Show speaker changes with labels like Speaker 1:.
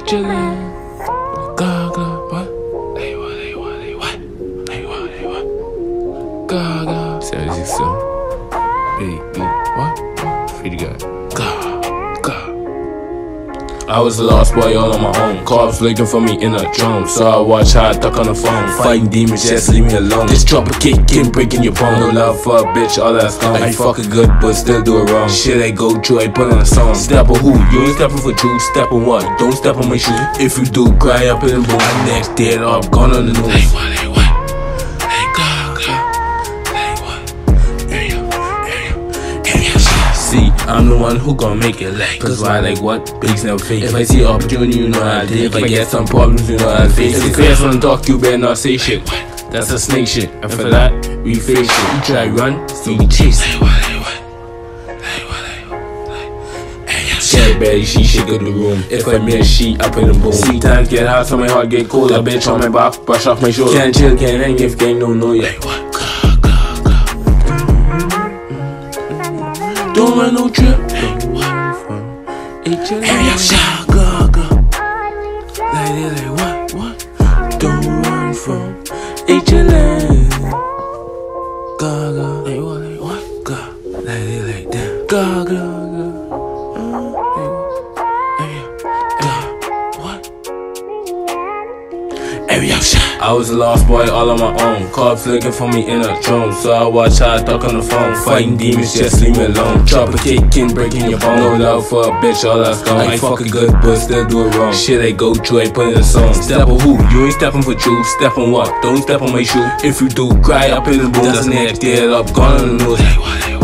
Speaker 1: HLN. Gaga, what? Hey, what? Hey, what? Hey, what? Hey, what? Hey, what? Gaga. 76 Bigg B, what? Free to God. Gaga. I was a lost boy all on my own. Cops looking for me in a drone, so I watch how I duck on the phone. Fighting demons, just leave me alone. Just drop a kick in, breaking your bone. No love for a bitch, all that's gone. I fuck it good, but still do it wrong. Shit I go through, I put on a song. Step on who? You ain't stepping for truth. Step on what? Don't step on my shoe. If you do, cry up in the boom. My next dead up, gone on the news. Hey, what? Hey, what? Hey, Gaga. Hey, what? Hey, yo. Hey, yo. Hey, yo. See, I'm the one who gon' make it like. Cause why, like what? Bigs never fake. If I see opportunity, you know how I did. If I get some problems, you know how I face it. If you from the talk, you better not say shit. That's a snake shit. And for that, we face shit. You try run, so we chase. Hey, what? Hey, what? Hey, what? Hey, what? Hey, yo. Get ready, she shake in the room. If I miss, she up in the boom. See times get hot, so my heart get cold. A bitch on my back, brush off my shoulder. Can't chill, can't hang if gang don't know ya. Hey, what? Don't run no trip. HLN. Hey, yo, shot, Gaga. Like it, like what? Don't run from HLN. Gaga. Like what? Like what? Gaga. Like it, like that. Gaga. I was a lost boy all on my own. Cops looking for me in a drone, so I watch how I talk on the phone. Fighting demons, just leave me alone. Drop a kick in, breaking your bone. No love for a bitch, all that's gone. I fuck it good, but still do it wrong. Shit I go through, I put in a song. Step on who? You ain't stepping for truth. Step on what? Don't step on my shoe. If you do, cry up in the boom. That's next, dead up, gone on the news.